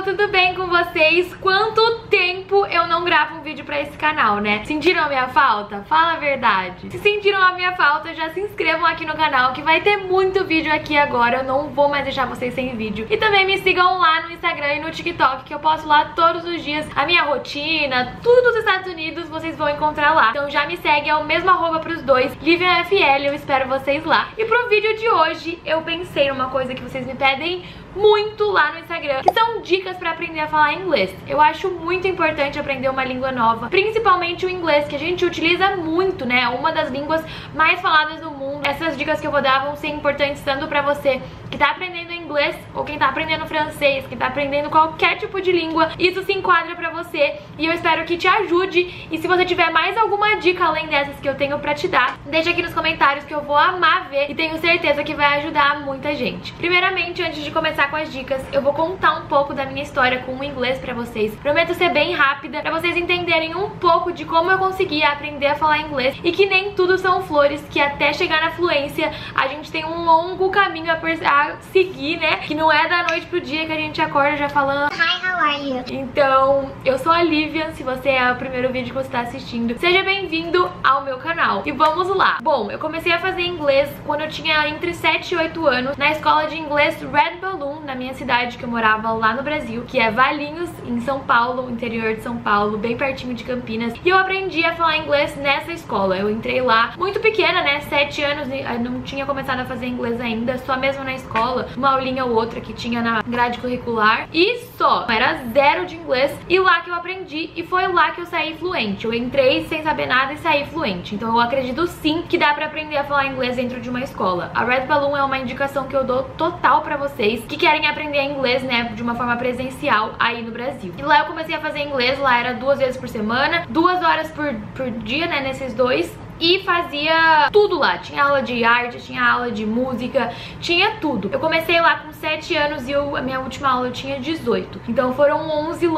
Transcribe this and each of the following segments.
tudo bem com vocês? Quanto tempo eu não gravo um vídeo pra esse canal, né? Sentiram a minha falta? Fala a verdade. Se sentiram a minha falta, já se inscrevam aqui no canal que vai ter muito vídeo aqui agora. Eu não vou mais deixar vocês sem vídeo. E também me sigam lá no Instagram e no TikTok, que eu posto lá todos os dias a minha rotina, tudo dos Estados Unidos, vocês vão encontrar lá. Então já me segue, é o mesmo arroba pros dois, LiviaFL, eu espero vocês lá. E pro vídeo de hoje, eu pensei numa coisa que vocês me pedem muito lá no Instagram, que são dicas pra aprender a falar inglês. Eu acho muito importante aprender uma língua nova, principalmente o inglês, que a gente utiliza muito, né? Uma das línguas mais faladas no mundo. Essas dicas que eu vou dar vão ser importantes tanto pra você que tá aprendendo inglês, ou quem tá aprendendo francês, quem tá aprendendo qualquer tipo de língua. Isso se enquadra pra você e eu espero que te ajude. E se você tiver mais alguma dica além dessas que eu tenho pra te dar, deixa aqui nos comentários que eu vou amar ver e tenho certeza que vai ajudar muita gente. Primeiramente, antes de começar com as dicas, eu vou contar um pouco da minha história com o inglês pra vocês. Prometo ser bem rápida, pra vocês entenderem um pouco de como eu consegui aprender a falar inglês e que nem tudo são flores, que até chegar na fluência a gente tem um longo caminho a seguir, né? Que não é da noite pro dia que a gente acorda já falando Hi, how are you? Então, eu sou a Lívia, se você é o primeiro vídeo que você tá assistindo, seja bem-vindo ao meu canal. E vamos lá. Bom, eu comecei a fazer inglês quando eu tinha entre 7 e 8 anos, na escola de inglês Red Balloon, na minha cidade, que eu morava lá no Brasil, que é Valinhos, em São Paulo, interior de São Paulo, bem pertinho de Campinas. E eu aprendi a falar inglês nessa escola. Eu entrei lá muito pequena, né, 7 anos, não tinha começado a fazer inglês ainda, só mesmo na escola, uma aulinha ou outra que tinha na grade curricular, e só, era zero de inglês, e lá que eu aprendi, e foi lá que eu saí fluente. Eu entrei sem saber nada e saí fluente. Então eu acredito sim que dá pra aprender a falar inglês dentro de uma escola. A Red Balloon é uma indicação que eu dou total pra vocês que querem aprender inglês, né, de uma forma presencial aí no Brasil. E lá eu comecei a fazer inglês, lá era 2 vezes por semana, 2 horas por dia, né, nesses dois. E fazia tudo lá, tinha aula de arte, tinha aula de música, tinha tudo. Eu comecei lá com 7 anos e a minha última aula eu tinha 18. Então foram 11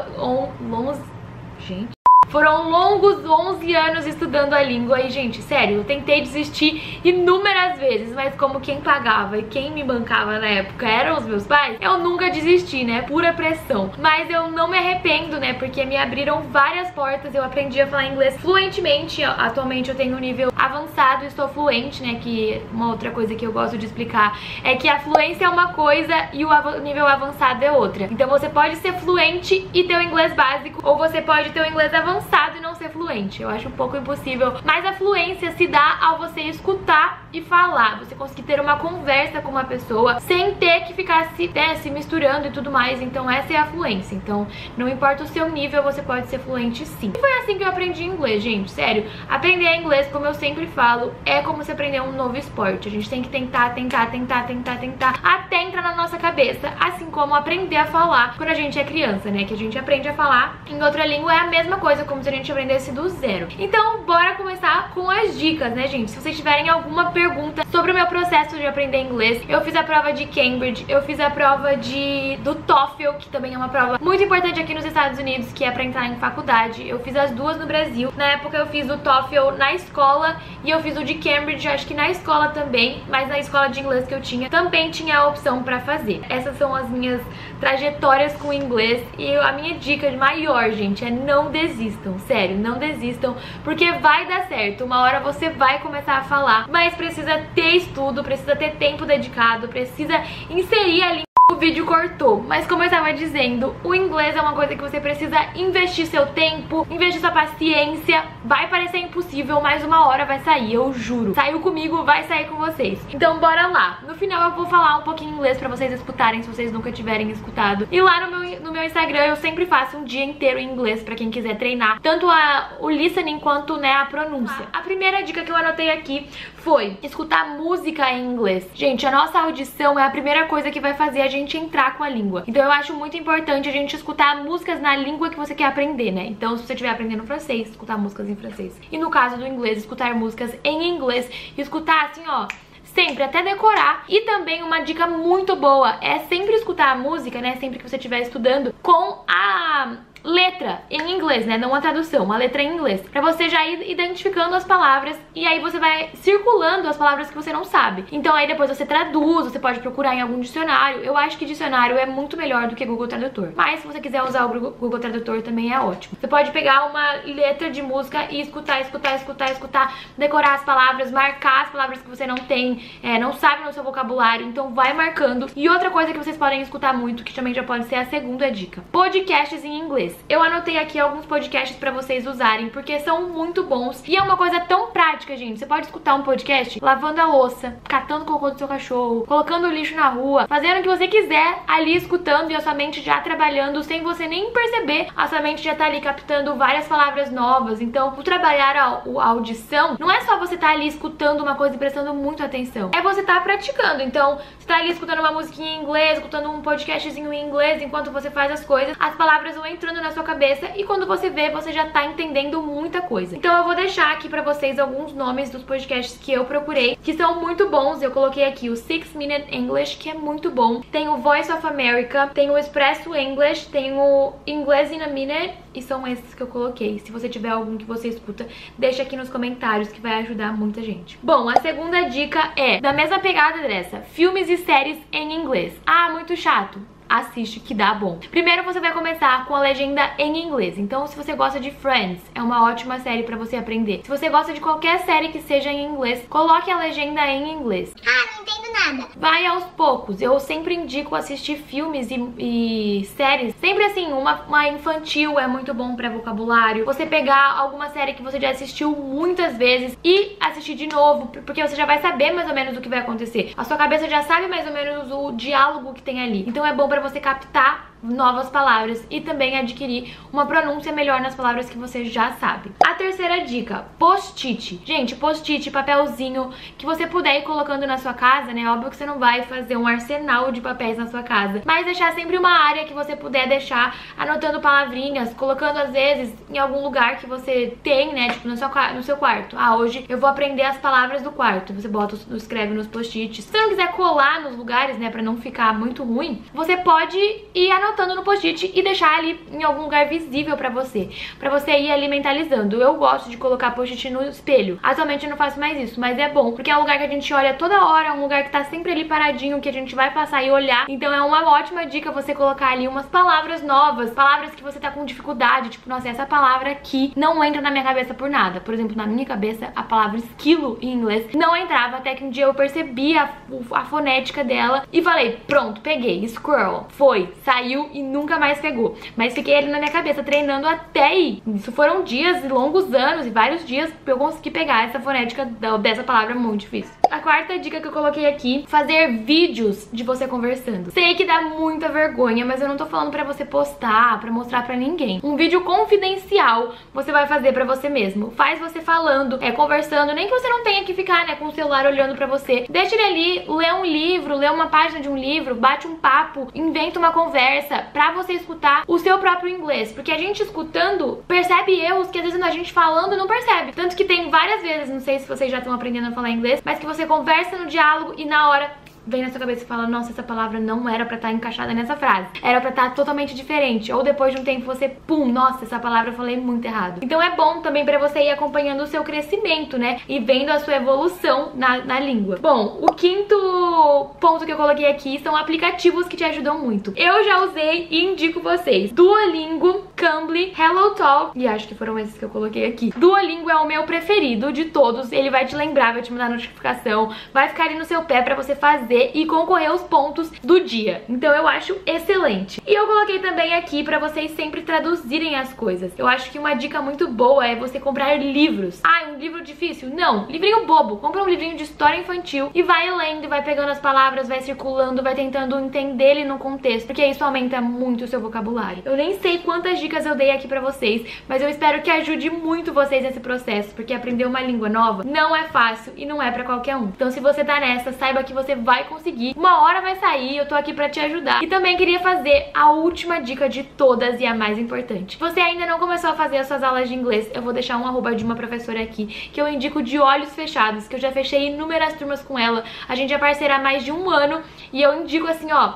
Foram longos 11 anos estudando a língua e, gente, sério, eu tentei desistir inúmeras vezes, mas como quem pagava e quem me bancava na época eram os meus pais, eu nunca desisti, né, pura pressão. Mas eu não me arrependo, né, porque me abriram várias portas, eu aprendi a falar inglês fluentemente. Atualmente eu tenho um nível avançado e estou fluente, né, que uma outra coisa que eu gosto de explicar é que a fluência é uma coisa e o nível avançado é outra. Então você pode ser fluente e ter o inglês básico, ou você pode ter o inglês avançado e não ser fluente. Eu acho um pouco impossível, mas a fluência se dá ao você escutar e falar, você conseguir ter uma conversa com uma pessoa sem ter que ficar se misturando e tudo mais. Então essa é a fluência. Então não importa o seu nível, você pode ser fluente sim. E foi assim que eu aprendi inglês, gente, sério. Aprender inglês, como eu sempre falo, é como se aprender um novo esporte. A gente tem que tentar até entrar na nossa cabeça, assim como aprender a falar quando a gente é criança, né, que a gente aprende a falar em outra língua, é a mesma coisa, como se a gente aprendesse do zero. Então bora começar com as dicas, né, gente? Se vocês tiverem alguma pergunta sobre o meu processo de aprender inglês, eu fiz a prova de Cambridge, eu fiz a prova do TOEFL, que também é uma prova muito importante aqui nos Estados Unidos, que é pra entrar em faculdade. Eu fiz as duas no Brasil. Na época eu fiz o TOEFL na escola e eu fiz o de Cambridge, acho que na escola também, mas na escola de inglês que eu tinha também tinha a opção pra fazer. Essas são as minhas trajetórias com o inglês e a minha dica maior, gente, é não desistam. Sério, não desistam, porque vai dar certo. Uma hora você vai começar a falar, mas precisa ter estudo, precisa ter tempo dedicado, precisa inserir a língua. O vídeo cortou, mas como eu estava dizendo, o inglês é uma coisa que você precisa investir seu tempo, investir sua paciência. Vai parecer impossível, mas uma hora vai sair, eu juro. Saiu comigo, vai sair com vocês. Então bora lá. No final eu vou falar um pouquinho inglês pra vocês escutarem, se vocês nunca tiverem escutado. E lá no meu Instagram eu sempre faço um dia inteiro em inglês pra quem quiser treinar tanto o listening quanto, né, a pronúncia. A primeira dica que eu anotei aqui foi escutar música em inglês. Gente, a nossa audição é a primeira coisa que vai fazer a gente entrar com a língua. Então eu acho muito importante a gente escutar músicas na língua que você quer aprender, né? Então se você estiver aprendendo francês, escutar músicas em francês. E no caso do inglês, escutar músicas em inglês. E escutar assim, ó, sempre, até decorar. E também uma dica muito boa é sempre escutar a música, né, sempre que você estiver estudando, com letra em inglês, né? Não uma tradução, uma letra em inglês. Pra você já ir identificando as palavras e aí você vai circulando as palavras que você não sabe. Então aí depois você traduz, você pode procurar em algum dicionário. Eu acho que dicionário é muito melhor do que Google Tradutor. Mas se você quiser usar o Google Tradutor também é ótimo. Você pode pegar uma letra de música e escutar, decorar as palavras, marcar as palavras que você não tem, não sabe no seu vocabulário. Então vai marcando. E outra coisa que vocês podem escutar muito, que também já pode ser a segunda dica: podcasts em inglês. Eu anotei aqui alguns podcasts pra vocês usarem, porque são muito bons. E é uma coisa tão prática, gente. Você pode escutar um podcast lavando a louça, catando o cocô do seu cachorro, colocando o lixo na rua, fazendo o que você quiser ali, escutando, e a sua mente já trabalhando sem você nem perceber. A sua mente já tá ali captando várias palavras novas. Então, o trabalhar a audição não é só você tá ali escutando uma coisa e prestando muito atenção. É você tá praticando. Então, você tá ali escutando uma musiquinha em inglês, escutando um podcastzinho em inglês enquanto você faz as coisas. As palavras vão entrando na sua cabeça e quando você vê, você já tá entendendo muita coisa. Então eu vou deixar aqui pra vocês alguns nomes dos podcasts que eu procurei, que são muito bons. Eu coloquei aqui o 6 Minute English, que é muito bom. Tem o Voice of America, tem o Expresso English, tem o English in a Minute, e são esses que eu coloquei. Se você tiver algum que você escuta, deixa aqui nos comentários, que vai ajudar muita gente. Bom, a segunda dica é da mesma pegada dessa: filmes e séries em inglês. Ah, muito chato? Assiste que dá bom. Primeiro você vai começar com a legenda em inglês. Então se você gosta de Friends, é uma ótima série pra você aprender. Se você gosta de qualquer série que seja em inglês, coloque a legenda em inglês. Ah, não entendo nada. Vai aos poucos. Eu sempre indico assistir filmes e séries. Sempre assim, uma infantil é muito bom pra vocabulário. Você pegar alguma série que você já assistiu muitas vezes e assistir de novo, porque você já vai saber mais ou menos o que vai acontecer. A sua cabeça já sabe mais ou menos o diálogo que tem ali. Então é bom pra você captar novas palavras e também adquirir uma pronúncia melhor nas palavras que você já sabe. A terceira dica: post-it. Gente, post-it, papelzinho que você puder ir colocando na sua casa, né? Óbvio que você não vai fazer um arsenal de papéis na sua casa, mas deixar sempre uma área que você puder deixar anotando palavrinhas, colocando às vezes em algum lugar que você tem, né? Tipo no seu quarto. Ah, hoje eu vou aprender as palavras do quarto. Você escreve nos post-its. Se você não quiser colar nos lugares, né, pra não ficar muito ruim, você pode ir anotando no post-it e deixar ali em algum lugar visível pra você ir ali mentalizando. Eu gosto de colocar post-it no espelho. Atualmente eu não faço mais isso, mas é bom, porque é um lugar que a gente olha toda hora, é um lugar que tá sempre ali paradinho, que a gente vai passar e olhar. Então é uma ótima dica você colocar ali umas palavras novas, palavras que você tá com dificuldade, tipo, nossa, essa palavra aqui não entra na minha cabeça por nada. Por exemplo, na minha cabeça, a palavra esquilo em inglês não entrava, até que um dia eu percebi a fonética dela e falei, pronto, peguei, squirrel. Foi, saiu e nunca mais pegou. Mas fiquei ali na minha cabeça treinando até ir. Isso foram dias e longos anos e vários dias pra eu conseguir pegar essa fonética dessa palavra muito difícil. A quarta dica que eu coloquei aqui: fazer vídeos de você conversando. Sei que dá muita vergonha, mas eu não tô falando pra você postar, pra mostrar pra ninguém. Um vídeo confidencial você vai fazer pra você mesmo. Faz você falando, conversando, nem que você não tenha que ficar, né, com o celular olhando pra você. Deixa ele ali, lê um livro, lê uma página de um livro, bate um papo, inventa uma conversa pra você escutar o seu próprio inglês. Porque a gente escutando percebe erros que às vezes a gente falando não percebe. Tanto que tem várias vezes, não sei se vocês já estão aprendendo a falar inglês, mas que você conversa no diálogo e na hora vem na sua cabeça e fala, nossa, essa palavra não era pra estar encaixada nessa frase, era pra estar totalmente diferente. Ou depois de um tempo você, pum, nossa, essa palavra eu falei muito errado. Então é bom também pra você ir acompanhando o seu crescimento, né, e vendo a sua evolução na língua. Bom, o quinto ponto que eu coloquei aqui são aplicativos que te ajudam muito. Eu já usei e indico vocês Duolingo, Cambly, HelloTalk, e acho que foram esses que eu coloquei aqui. Duolingo é o meu preferido de todos. Ele vai te lembrar, vai te mandar notificação, vai ficar ali no seu pé pra você fazer e concorrer aos pontos do dia. Então eu acho excelente. E eu coloquei também aqui pra vocês sempre traduzirem as coisas. Eu acho que uma dica muito boa é você comprar livros. Ah, um livro difícil? Não, livrinho bobo. Compra um livrinho de história infantil e vai lendo, vai pegando as palavras, vai circulando, vai tentando entender ele no contexto, porque isso aumenta muito o seu vocabulário. Eu nem sei quantas dicas eu dei aqui pra vocês, mas eu espero que ajude muito vocês nesse processo, porque aprender uma língua nova não é fácil e não é pra qualquer um. Então se você tá nessa, saiba que você vai conseguir. Uma hora vai sair, eu tô aqui pra te ajudar. E também queria fazer a última dica de todas e a mais importante. Se você ainda não começou a fazer as suas aulas de inglês, eu vou deixar um arroba de uma professora aqui, que eu indico de olhos fechados, que eu já fechei inúmeras turmas com ela. A gente é parceira há mais de 1 ano e eu indico assim, ó,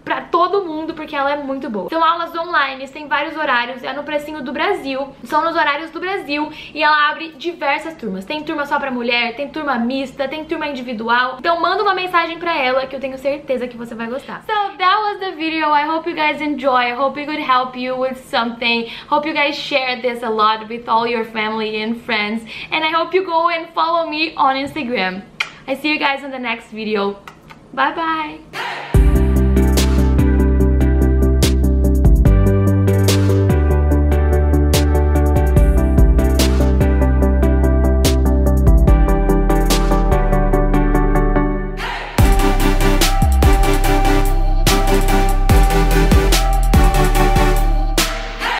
pra todo mundo, porque ela é muito boa. São aulas online, tem vários horários, é no precinho do Brasil, são nos horários do Brasil, e ela abre diversas turmas. Tem turma só pra mulher, tem turma mista, tem turma individual. Então manda uma mensagem pra ela, que eu tenho certeza que você vai gostar. So that was the video. I hope you guys enjoy. I hope it could help you with something. Hope you guys share this a lot with all your family and friends. And I hope you go and follow me on Instagram. I see you guys in the next video. Bye bye!